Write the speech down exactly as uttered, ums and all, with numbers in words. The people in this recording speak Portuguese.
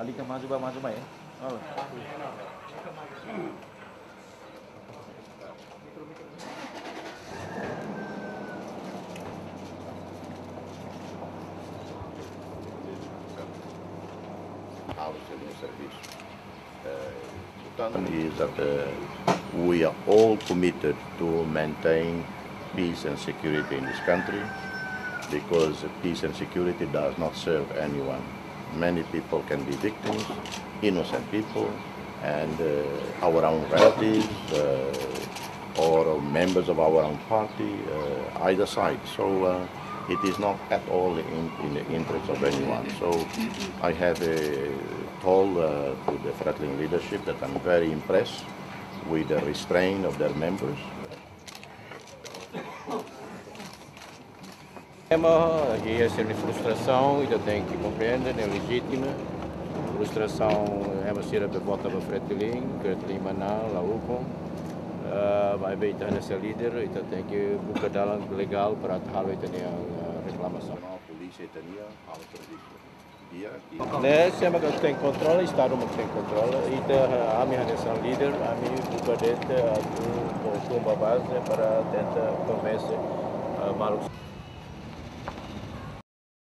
Ali que maju ba maju mai. Oh. Is that uh, we are all committed to maintain peace and security in this country, because peace and security does not serve anyone. Many people can be victims, innocent people, and uh, our own relatives uh, or members of our own party, uh, either side. So uh, it is not at all in, in the interest of anyone. So I have uh, told uh, to the Fretilin leadership that I'm very impressed with the restraint of their members. Aqui é sempre frustração, e tem que compreender, é legítima. Frustração é uma série de volta para Fretilin, Fretilin Manal, lá Ucom. Vai bem estar nessa líder, e tem que buscar dalam legal para tal e tem a reclamação. A polícia tinha ao serviço. Né, se é que tem controle, Estado que tem controle, e a minha nessa líder, a minha busca dentro, a tua base para tentar convencer malucos.